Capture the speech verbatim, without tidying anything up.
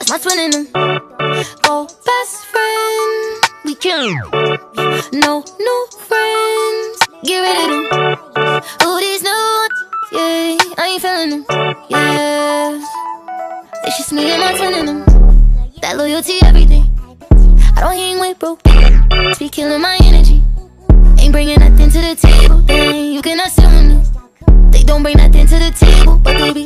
my twin in them. Oh, best friend, we kill 'em. No new friends, get rid of them. Oh, these new, yeah, I ain't feeling them, yeah. It's just me and my twin in them. That loyalty, everything. I don't hang with broke, be killing my energy. Ain't bringing nothing to the table, then you cannot sit with me. They don't bring nothing to the table, but they be